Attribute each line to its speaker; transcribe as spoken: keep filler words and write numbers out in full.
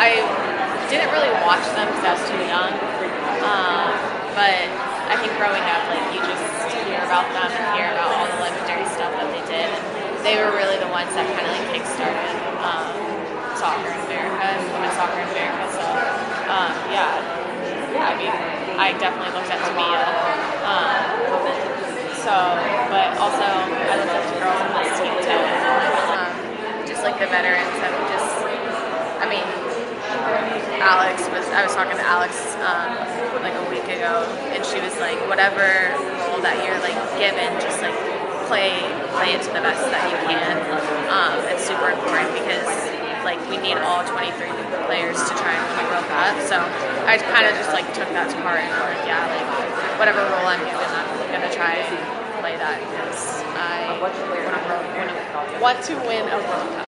Speaker 1: I didn't really watch them because I was too young. Um, but I think growing up, like you just hear about them and hear about all the legendary stuff that they did. And they were really the ones that kind of like kick-started um, soccer in America and women's soccer in America. So um, yeah, yeah. I mean, I definitely looked up to Mia. Um, so, but also I looked up to girls on this team too. Um, just like the veterans that would just, I mean, Alex was, I was talking to Alex um, like a week ago, and she was like, whatever role that you're like given, just like play play it to the best that you can. Um, it's super important because like we need all twenty-three players to try and win a World Cup. So I kind of just like took that to heart and like, yeah, like whatever role I'm given, I'm gonna try and play that because I want to want to win a World Cup.